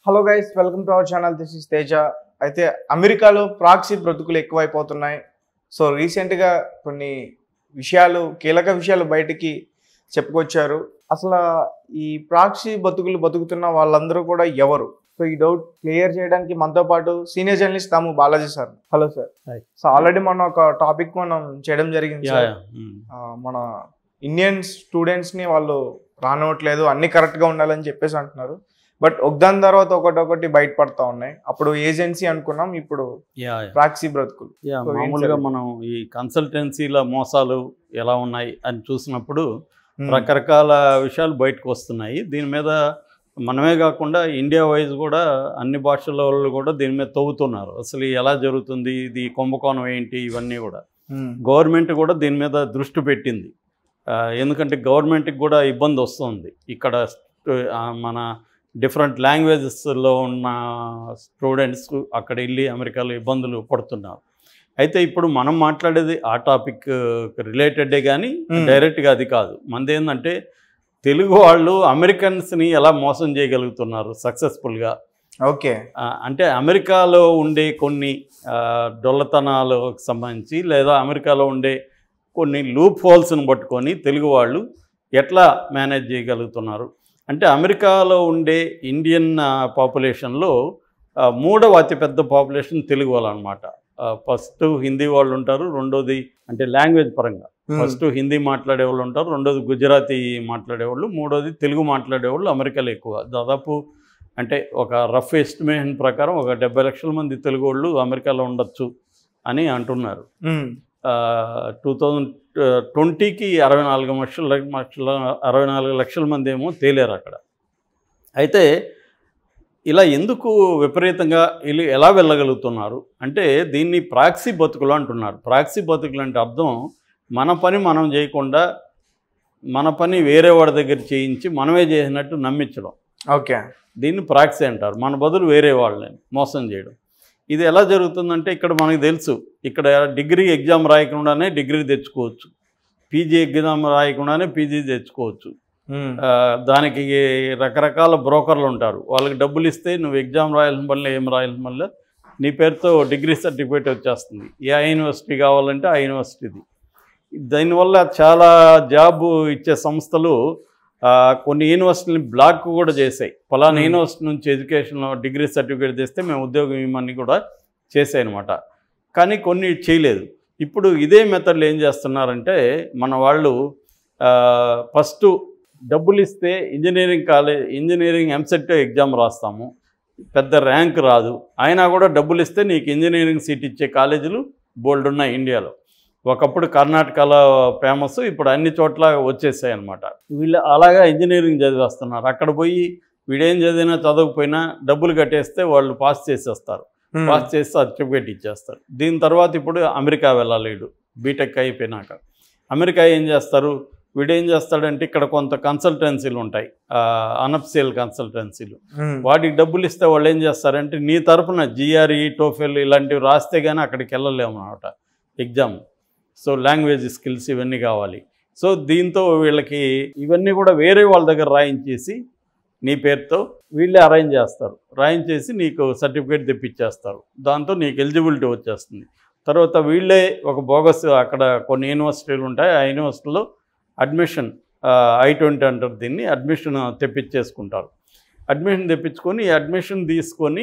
Hello guys, welcome to our channel. This is Teja. అయితే అమెరికాలో proxy బ్రతుకులు ఎక్కువైపోతున్నాయి. సో రీసెంట్గా కొన్ని విషయాలు, కీలక విషయాలు బయటికి చెప్పుకొచ్చారు. అసలు ఈ ప్రాక్సీ బతుకుతున్న వాళ్ళందరూ కూడా ఎవరు? సో ఈ డౌట్ క్లియర్ చేయడానికి మనతో పాటు సీనియర్ జర్నలిస్ట్ తాము Balaji sir. Hello sir. So already మనం ఒక టాపిక్ మనం చేయడం జరిగింది సార్. మన ఇండియన్ స్టూడెంట్స్ని వాళ్ళు రానివ్వట్లేదు, అన్ని కరెక్ట్గా ఉండాలని చెప్పేసి అంటున్నారు. బట్ ఒకదాని తర్వాత ఒకటి బయటపడతా ఉన్నాయి. అప్పుడు ఏజెన్సీ అనుకున్నాం, ఇప్పుడు ప్రాక్సీ బ్రతుకులు. మామూలుగా మనం ఈ కన్సల్టెన్సీల మోసాలు ఎలా ఉన్నాయి అని చూసినప్పుడు రకరకాల విషయాలు బయటకు వస్తున్నాయి. దీని మీద మనమే కాకుండా ఇండియా వైజ్ కూడా అన్ని భాషల వాళ్ళు కూడా దీని మీద తవ్వుతున్నారు. అసలు ఎలా జరుగుతుంది, ఇది కుంభకోణం ఏంటి, ఇవన్నీ కూడా గవర్నమెంట్ కూడా దీని మీద దృష్టి పెట్టింది. ఎందుకంటే గవర్నమెంట్కి కూడా ఇబ్బంది వస్తుంది. ఇక్కడ మన డిఫరెంట్ లాంగ్వేజెస్లో ఉన్న స్టూడెంట్స్ అక్కడ వెళ్ళి అమెరికాలో ఇబ్బందులు పడుతున్నారు. అయితే ఇప్పుడు మనం మాట్లాడేది ఆ టాపిక్ రిలేటెడే కానీ డైరెక్ట్గా అది కాదు. మనది ఏంటంటే తెలుగు వాళ్ళు అమెరికన్స్ని ఎలా మోసం చేయగలుగుతున్నారు సక్సెస్ఫుల్గా. ఓకే, అంటే అమెరికాలో ఉండే కొన్ని డొల్లతనాలకు సంబంధించి లేదా అమెరికాలో ఉండే కొన్ని లూప్ హోల్స్ని పట్టుకొని తెలుగు వాళ్ళు ఎట్లా మేనేజ్ చేయగలుగుతున్నారు. అంటే అమెరికాలో ఉండే ఇండియన్ పాపులేషన్లో మూడవ అతిపెద్ద పాపులేషన్ తెలుగు వాళ్ళు అనమాట. ఫస్ట్ హిందీ వాళ్ళు ఉంటారు, రెండోది అంటే లాంగ్వేజ్ పరంగా ఫస్ట్ హిందీ మాట్లాడేవాళ్ళు ఉంటారు, రెండోది గుజరాతీ మాట్లాడేవాళ్ళు, మూడోది తెలుగు మాట్లాడేవాళ్ళు అమెరికాలో ఎక్కువ. దాదాపు అంటే ఒక రఫ్ ఎస్టిమేషన్ ప్రకారం ఒక 70 లక్షల మంది తెలుగు వాళ్ళు అమెరికాలో ఉండొచ్చు అని అంటున్నారు. 2020కి 64 లక్షల మంది ఏమో తేలేరు అక్కడ. అయితే ఇలా ఎందుకు విపరీతంగా ఎలా వెళ్ళగలుగుతున్నారు అంటే దీన్ని ప్రాక్సీ బతుకులు అంటున్నారు. ప్రాక్సీ బతుకులు అంటే అర్థం మన పని మనం చేయకుండా మన పని వేరే వాడి దగ్గర చేయించి మనమే చేసినట్టు నమ్మించడం. ఓకే, దీన్ని ప్రాక్సీ అంటారు. మన బదులు వేరే వాళ్ళని మోసం చేయడం. ఇది ఎలా జరుగుతుందంటే ఇక్కడ మనకు తెలుసు, ఇక్కడ డిగ్రీ ఎగ్జామ్ రాయకుండానే డిగ్రీ తెచ్చుకోవచ్చు, పీజీ ఎగ్జామ్ రాయకుండానే పీజీ తెచ్చుకోవచ్చు. దానికి రకరకాల బ్రోకర్లు ఉంటారు. వాళ్ళకి డబ్బులు ఇస్తే నువ్వు ఎగ్జామ్ రాయాల్సిన వల్ల ఏం రాయాల్సిన వల్ల నీ పేరుతో డిగ్రీ సర్టిఫికేట్ వచ్చేస్తుంది. ఏ యూనివర్సిటీ కావాలంటే ఆ యూనివర్సిటీది. దీనివల్ల చాలా జాబ్ ఇచ్చే సంస్థలు కొన్ని యూనివర్సిటీని బ్లాక్ కూడా చేశాయి. ఫలానా యూనివర్సిటీ నుంచి ఎడ్యుకేషన్లో డిగ్రీ సర్టిఫికేట్ తెస్తే మేము ఉద్యోగం ఇవన్నీ కూడా చేసాయి అనమాట. కానీ కొన్ని చేయలేదు. ఇప్పుడు ఇదే మెథడ్లు ఏం చేస్తున్నారంటే మన వాళ్ళు ఫస్ట్ డబ్బులు ఇస్తే ఇంజనీరింగ్ ఎంసెట్ ఎగ్జామ్ రాస్తాము, పెద్ద ర్యాంక్ రాదు, అయినా కూడా డబ్బులు ఇస్తే నీకు ఇంజనీరింగ్ సీట్ ఇచ్చే కాలేజీలు బోల్డ్ ఉన్నాయి ఇండియాలో. ఒకప్పుడు కర్ణాటకలో ఫేమస్, ఇప్పుడు అన్ని చోట్ల వచ్చేసాయి అనమాట. వీళ్ళు అలాగా ఇంజనీరింగ్ చదివేస్తున్నారు. అక్కడ పోయి వీడేం చదివినా చదవకపోయినా డబ్బులు కట్టేస్తే వాళ్ళు పాస్ చేసేస్తారు, పాస్ చేసి సర్టిఫికేట్ ఇచ్చేస్తారు. దీని తర్వాత ఇప్పుడు అమెరికా వెళ్ళాలి వీడు బీటెక్ అయిపోయినాక. అమెరికా ఏం చేస్తారు, వీడేం చేస్తాడంటే ఇక్కడ కొంత కన్సల్టెన్సీలు ఉంటాయి, అనఫిషియల్ కన్సల్టెన్సీలు. వాటికి డబ్బులు ఇస్తే వాళ్ళు ఏం చేస్తారంటే నీ తరఫున జిఆర్ఈ టోఫెల్ ఇలాంటివి రాస్తే కానీ అక్కడికి వెళ్ళలేము అనమాట ఎగ్జామ్. సో లాంగ్వేజ్ స్కిల్స్ ఇవన్నీ కావాలి. సో దీంతో వీళ్ళకి ఇవన్నీ కూడా వేరే వాళ్ళ దగ్గర రాయించేసి నీ పేరుతో వీళ్ళే అరేంజ్ చేస్తారు. రాయించేసి నీకు సర్టిఫికేట్ తెప్పించేస్తారు. దాంతో నీకు ఎలిజిబిలిటీ వచ్చేస్తుంది. తర్వాత వీళ్ళే ఒక బోగస్ అక్కడ కొన్ని యూనివర్సిటీలు ఉంటాయి, ఆ యూనివర్సిటీలో అడ్మిషన్ I-20 అంటారు దీన్ని, అడ్మిషన్ తెప్పించేసుకుంటారు. అడ్మిషన్ తెప్పించుకొని అడ్మిషన్ తీసుకొని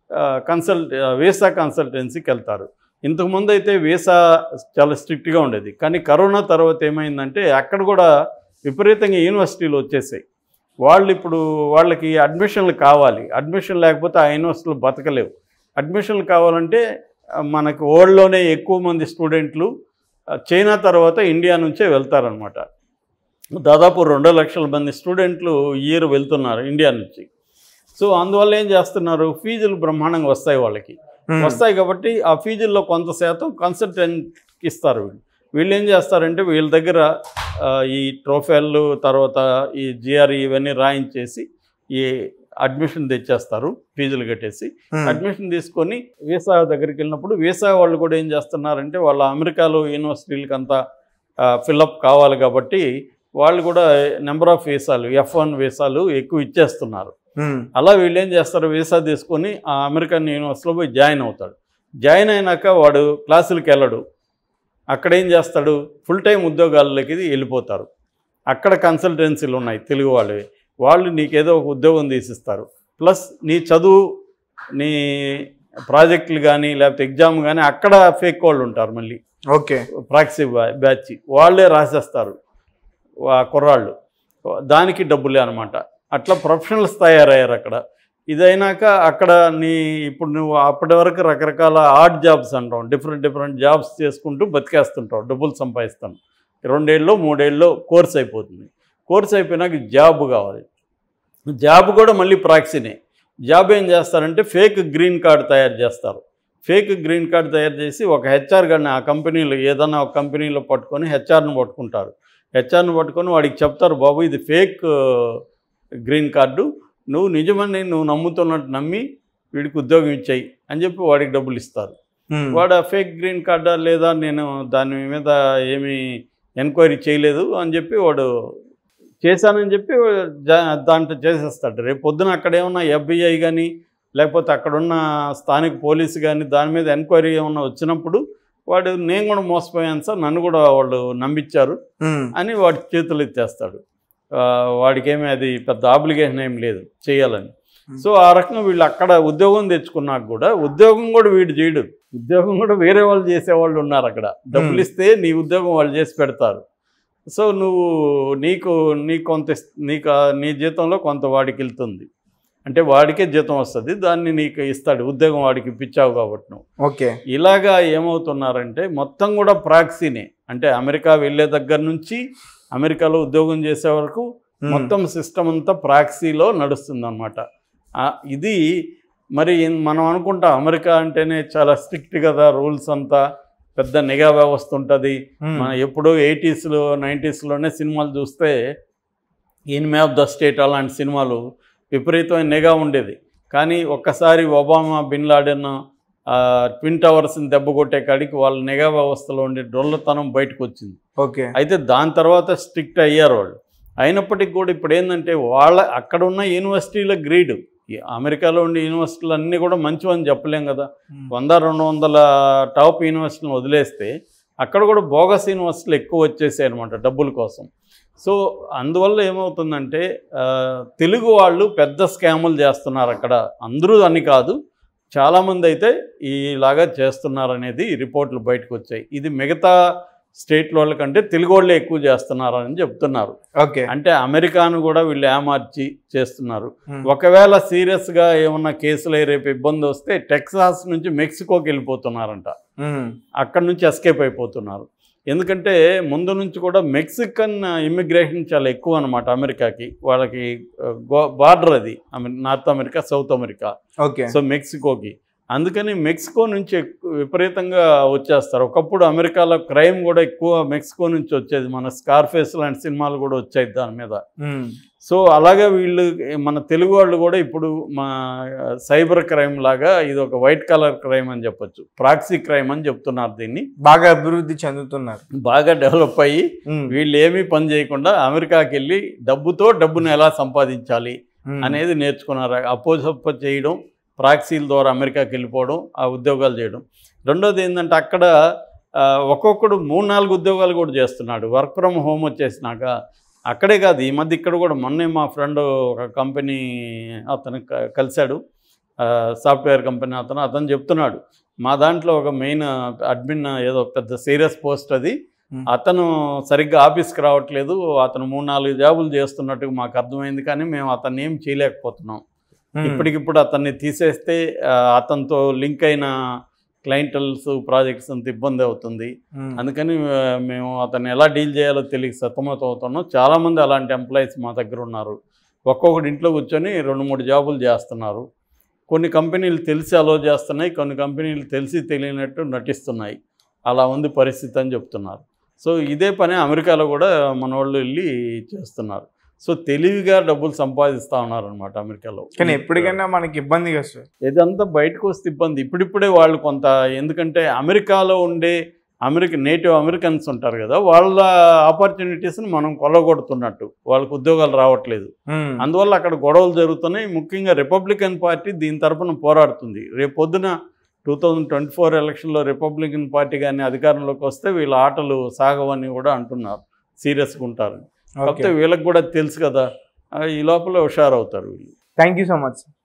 వీసా కన్సల్టెన్సీకి వెళ్తారు. ఇంతకుముందు అయితే వీసా చాలా స్ట్రిక్ట్గా ఉండేది. కానీ కరోనా తర్వాత ఏమైందంటే అక్కడ కూడా విపరీతంగా యూనివర్సిటీలు వచ్చేసాయి. వాళ్ళు ఇప్పుడు వాళ్ళకి అడ్మిషన్లు కావాలి. అడ్మిషన్ లేకపోతే ఆ యూనివర్సిటీలు బతకలేవు. అడ్మిషన్లు కావాలంటే మనకు వరల్డ్లోనే ఎక్కువ మంది స్టూడెంట్లు చైనా తర్వాత ఇండియా నుంచే వెళ్తారనమాట. దాదాపు 2 లక్షల మంది స్టూడెంట్లు ఇయర్ వెళ్తున్నారు ఇండియా నుంచి. సో అందువల్ల ఏం చేస్తున్నారు, ఫీజులు బ్రహ్మాండంగా వస్తాయి వాళ్ళకి. వస్తాయి కాబట్టి ఆ ఫీజుల్లో కొంత శాతం కన్సల్టెంట్కి ఇస్తారు. వీళ్ళు ఏం చేస్తారంటే వీళ్ళ దగ్గర ఈ ట్రోఫెల్లు తర్వాత ఈ జిఆర్ఈ ఇవన్నీ రాయించేసి ఈ అడ్మిషన్ తెచ్చేస్తారు, ఫీజులు కట్టేసి. అడ్మిషన్ తీసుకొని వీసా దగ్గరికి వెళ్ళినప్పుడు వీసా వాళ్ళు కూడా ఏం చేస్తున్నారంటే వాళ్ళ అమెరికాలో యూనివర్సిటీలకి అంతా ఫిల్అప్ కావాలి కాబట్టి వాళ్ళు కూడా నెంబర్ ఆఫ్ వీసాలు F1 వీసాలు ఎక్కువ ఇచ్చేస్తున్నారు. అలా వీళ్ళు ఏం చేస్తారు, వీసా తీసుకొని ఆ అమెరికన్ యూనివర్సిటీలో పోయి జాయిన్ అవుతాడు. జాయిన్ అయినాక వాడు క్లాసులకు వెళ్ళడు. అక్కడ ఏం చేస్తాడు, ఫుల్ టైం ఉద్యోగాలకి వెళ్ళిపోతారు. అక్కడ కన్సల్టెన్సీలు ఉన్నాయి తెలుగు వాళ్ళవి, వాళ్ళు నీకేదో ఒక ఉద్యోగం తీసిస్తారు. ప్లస్ నీ చదువు, నీ ప్రాజెక్టులు కానీ లేకపోతే ఎగ్జామ్ కానీ అక్కడ ఫేక్ వాళ్ళు ఉంటారు. మళ్ళీ ఓకే, ప్రాక్సీ బ్యాచ్ వాళ్ళే రాసేస్తారు కుర్రాళ్ళు, దానికి డబ్బులే అనమాట. అట్లా ప్రొఫెషనల్స్ తయారయ్యారు అక్కడ. ఇదైనాక అక్కడ ఇప్పుడు నువ్వు అప్పటి వరకు రకరకాల ఆర్ట్ జాబ్స్ అంటాం, డిఫరెంట్ జాబ్స్ చేసుకుంటూ బతికేస్తుంటావు, డబ్బులు సంపాదిస్తాను. 2 ఏళ్ళు 3 ఏళ్ళు కోర్స్ అయిపోతుంది. కోర్స్ అయిపోయినాక జాబ్ కావాలి. జాబ్ కూడా మళ్ళీ ప్రాక్సీనే. జాబ్ ఏం చేస్తారంటే ఫేక్ గ్రీన్ కార్డు తయారు చేస్తారు. ఫేక్ గ్రీన్ కార్డు తయారు చేసి ఒక హెచ్ఆర్ గారిని ఆ కంపెనీలో ఏదైనా ఒక కంపెనీలో పట్టుకొని హెచ్ఆర్ని పట్టుకుంటారు. హెచ్ఆర్ని పట్టుకొని వాడికి చెప్తారు, బాబు ఇది ఫేక్ గ్రీన్ కార్డు, నువ్వు నిజమని నువ్వు నమ్ముతున్నట్టు నమ్మి వీడికి ఉద్యోగం ఇచ్చాయి అని చెప్పి వాడికి డబ్బులు ఇస్తారు. వాడు ఆ ఫేక్ గ్రీన్ కార్డా లేదా నేను దాని మీద ఏమీ ఎంక్వైరీ చేయలేదు అని చెప్పి వాడు చేశానని చెప్పి దాంట్లో చేసేస్తాడు. రేపు పొద్దున అక్కడ ఏమన్నా FBI కానీ లేకపోతే అక్కడున్న స్థానిక పోలీసు కానీ దాని మీద ఎంక్వైరీ ఏమన్నా వచ్చినప్పుడు వాడు నేను కూడా మోసపోయాను సార్, నన్ను కూడా వాళ్ళు నమ్మించారు అని వాడి చేతులు ఎత్తేస్తాడు. వాడికేమీ అది పెద్ద ఆబ్లిగేషన్ ఏం లేదు చేయాలని. సో ఆ రకంగా వీళ్ళు అక్కడ ఉద్యోగం తెచ్చుకున్నాక కూడా ఉద్యోగం కూడా వీడు చేయడు, ఉద్యోగం కూడా వేరే వాళ్ళు చేసేవాళ్ళు ఉన్నారు అక్కడ. డబ్బులు ఇస్తే నీ ఉద్యోగం వాళ్ళు చేసి పెడతారు. సో నువ్వు నీ జీతంలో కొంత వాడికి వెళ్తుంది, అంటే వాడికే జీతం వస్తుంది, దాన్ని నీకు ఇస్తాడు, ఉద్యోగం వాడికి ఇప్పించావు కాబట్టి నువ్వు. ఓకే, ఇలాగా ఏమవుతున్నారంటే మొత్తం కూడా ప్రాక్సీనే. అంటే అమెరికా వెళ్ళే దగ్గర నుంచి అమెరికాలో ఉద్యోగం చేసే వరకు మొత్తం సిస్టమ్ అంతా ప్రాక్సీలో నడుస్తుంది అన్నమాట. ఇది మరి మనం అనుకుంటాం అమెరికా అంటేనే చాలా స్ట్రిక్ట్ కదా, రూల్స్ అంతా పెద్ద నిఘా వ్యవస్థ ఉంటుంది. మనం ఎప్పుడో 80s 90s సినిమాలు చూస్తే ఎనిమీ ఆఫ్ ద స్టేట్ అలాంటి సినిమాలు విపరీతమైన నిఘా ఉండేది. కానీ ఒక్కసారి ఒబామా బిన్ లాడెన్ ట్విన్ టవర్స్ని దెబ్బ కొట్టే కాడికి వాళ్ళ నిఘా వ్యవస్థలో ఉండే డొల్లతనం బయటకు వచ్చింది. ఓకే, అయితే దాని తర్వాత స్ట్రిక్ట్ అయ్యారు వాళ్ళు. అయినప్పటికీ కూడా ఇప్పుడు ఏంటంటే అక్కడ ఉన్న యూనివర్సిటీల గ్రేడ్, అమెరికాలో ఉండే యూనివర్సిటీలు అన్నీ కూడా మంచివని చెప్పలేం కదా. 100-200 టాప్ యూనివర్సిటీలను వదిలేస్తే అక్కడ కూడా బోగస్ యూనివర్సిటీలు ఎక్కువ వచ్చేసాయి అనమాట డబ్బుల కోసం. సో అందువల్ల ఏమవుతుందంటే తెలుగు వాళ్ళు పెద్ద స్కాములు చేస్తున్నారు అక్కడ. అందరూ అని కాదు, చాలామంది అయితే ఇలాగా చేస్తున్నారు అనేది రిపోర్ట్లు బయటకు వచ్చాయి. ఇది మిగతా స్టేట్ల వాళ్ళకంటే తెలుగు వాళ్ళే ఎక్కువ చేస్తున్నారని చెప్తున్నారు. ఓకే, అంటే అమెరికాను కూడా వీళ్ళు ఏమార్చి చేస్తున్నారు. ఒకవేళ సీరియస్గా ఏమన్నా కేసులు రేపు ఇబ్బంది వస్తే టెక్సాస్ నుంచి మెక్సికోకి వెళ్ళిపోతున్నారంట, అక్కడ నుంచి ఎస్కేప్ అయిపోతున్నారు. ఎందుకంటే ముందు నుంచి కూడా మెక్సికన్ ఇమ్మిగ్రేషన్ చాలా ఎక్కువ అనమాట అమెరికాకి. వాళ్ళకి బార్డర్ అది North America South America. Okay, so మెక్సికోకి, అందుకని మెక్సికో నుంచి వచ్చేస్తారు. ఒకప్పుడు అమెరికాలో క్రైమ్ కూడా ఎక్కువ మెక్సికో నుంచి వచ్చేది, మన స్కార్ఫేస్ లాంటి సినిమాలు కూడా వచ్చాయి దాని మీద. సో అలాగే వీళ్ళు మన తెలుగు వాళ్ళు కూడా ఇప్పుడు మా సైబర్ క్రైమ్ లాగా ఇది ఒక వైట్ కలర్ క్రైమ్ అని చెప్పొచ్చు, ప్రాక్సీ క్రైమ్ అని చెప్తున్నారు. దీన్ని బాగా అభివృద్ధి చెందుతున్నారు, బాగా డెవలప్ అయ్యి వీళ్ళు ఏమీ పని చేయకుండా అమెరికాకి వెళ్ళి డబ్బును ఎలా సంపాదించాలి అనేది నేర్చుకున్నారు. అపోజప్ప చేయడం, ప్రాక్సీల ద్వారా అమెరికాకి వెళ్ళిపోవడం, ఆ ఉద్యోగాలు చేయడం. రెండోది ఏంటంటే అక్కడ ఒక్కొక్కడు 3-4 ఉద్యోగాలు కూడా చేస్తున్నాడు. వర్క్ ఫ్రమ్ హోమ్ వచ్చేసినాక అక్కడే కాదు, ఈ మధ్య ఇక్కడ కూడా మొన్నే మా ఫ్రెండ్ ఒక కంపెనీ అతను కలిశాడు, సాఫ్ట్వేర్ కంపెనీ అతను చెప్తున్నాడు, మా దాంట్లో ఒక మెయిన్ అడ్మిన్ ఏదో పెద్ద సీరియస్ పోస్ట్ అది, అతను సరిగ్గా ఆఫీస్కి రావట్లేదు, అతను 3-4 జాబులు చేస్తున్నట్టుగా మాకు అర్థమైంది, కానీ మేము అతన్ని ఏం చేయలేకపోతున్నాం. ఇప్పటికిప్పుడు అతన్ని తీసేస్తే అతనితో లింక్ అయిన క్లయింటల్స్ ప్రాజెక్ట్స్ అంత ఇబ్బంది అవుతుంది, అందుకని మేము అతన్ని ఎలా డీల్ చేయాలో తెలియక సతమతం అవుతున్నాం. చాలామంది అలాంటి ఎంప్లాయీస్ మా దగ్గర ఉన్నారు. ఒక్కొక్కటి ఇంట్లో కూర్చొని 2-3 జాబులు చేస్తున్నారు. కొన్ని కంపెనీలు తెలిసి అలో చేస్తున్నాయి, కొన్ని కంపెనీలు తెలిసి తెలియనట్టు నటిస్తున్నాయి. అలా ఉంది పరిస్థితి అని చెప్తున్నారు. సో ఇదే పని అమెరికాలో కూడా మన వాళ్ళు వెళ్ళి చేస్తున్నారు. సో తెలివిగా డబ్బులు సంపాదిస్తూ ఉన్నారనమాట అమెరికాలో. కానీ ఎప్పటికైనా మనకి ఇబ్బంది కదా సార్, ఇదంతా బయటకు వస్తే ఇబ్బంది. ఇప్పుడిప్పుడే వాళ్ళు కొంత, ఎందుకంటే అమెరికాలో ఉండే నేటివ్ అమెరికన్స్ ఉంటారు కదా, వాళ్ళ ఆపర్చునిటీస్ని మనం కొల్లగొడుతున్నట్టు, వాళ్ళకు ఉద్యోగాలు రావట్లేదు. అందువల్ల అక్కడ గొడవలు జరుగుతున్నాయి. ముఖ్యంగా రిపబ్లికన్ పార్టీ దీని తరపున పోరాడుతుంది. రేపు పొద్దున 2024 ఎలక్షన్లో రిపబ్లికన్ పార్టీ కానీ అధికారంలోకి వస్తే వీళ్ళ ఆటలు సాగవని కూడా అంటున్నారు, సీరియస్గా ఉంటారు. కాకపోతే వీళ్ళకి కూడా తెలుసు కదా, ఈ లోపల హుషారవుతారు వీళ్ళు. Thank you so much.